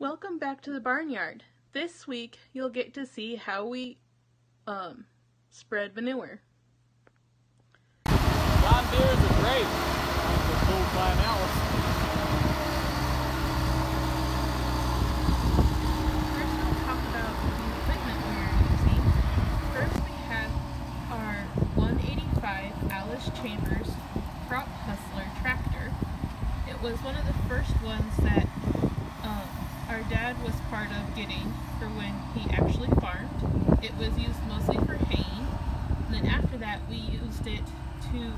Welcome back to the barnyard. This week you'll get to see how we spread manure. John Deere's are great. It's a cool climb out. First we'll talk about the equipment we are using. First we have our 185 Alice Chambers crop hustler tractor. It was one of the first ones that our dad was part of getting for when he actually farmed. It was used mostly for haying, and then after that we used it to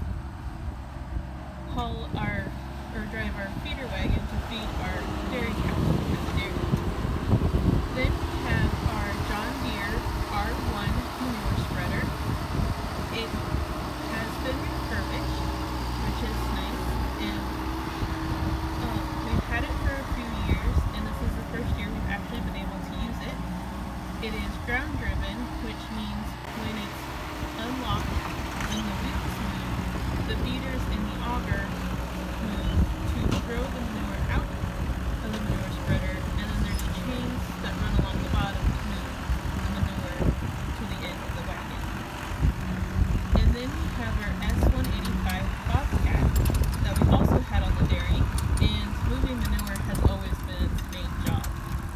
haul or drive our feeder wagon to feed our dairy cows at the dairy. Then we have our John Deere R1 manure spreader. It has been refurbished, which is nice, and we've had it for a few years, and this is the first year we've actually been able to use it. It is ground driven, which means when it's unlocked and the wheels move, the beaters and the auger move to throw the manure out of the manure spreader, and then there's chains that run along the bottom to move the manure to the end of the wagon. And then we have our S185 Bobcat that we also had on the dairy, and moving manure has always been its main job.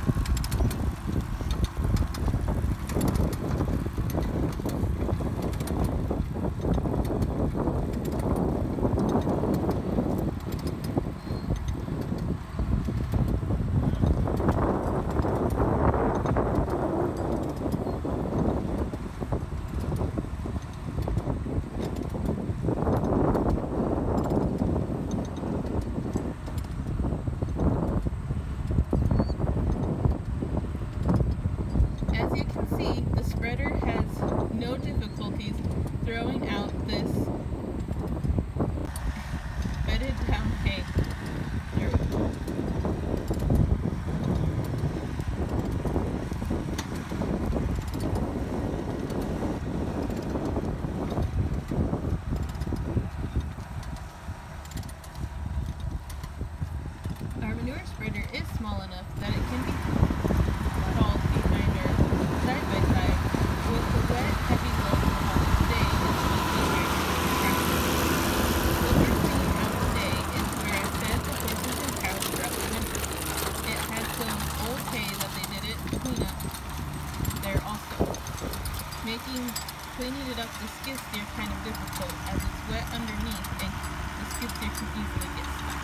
As you can see, the spreader has no difficulties throwing out this bedded down hay. There we go. Our manure spreader is small enough that it can be hauled behind our side-by-side with the wet, heavy load we haul today. It's mostly carried by the tractor. What we're cleaning out today is where I fed the horses and cows throughout the winter. It has some old hay that they didn't clean up there also. Cleaning it up the skid steer kind of difficult as it's wet underneath and the skid steer can easily get stuck.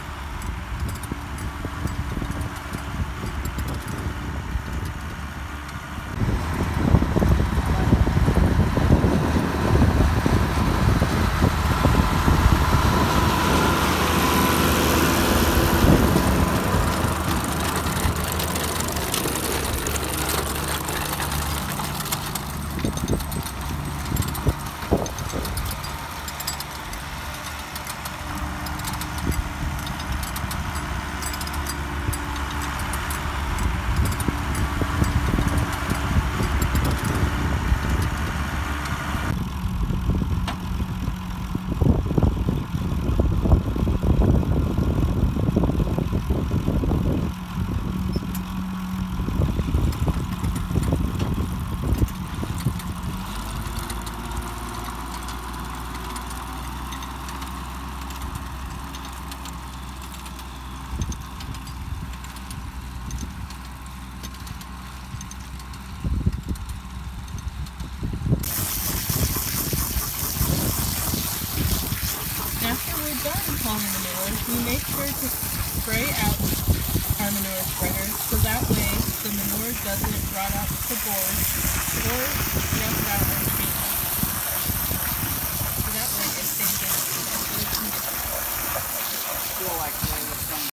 After we're done hauling manure, we make sure to spray out our manure spreader so that way the manure doesn't rot out the board or rust out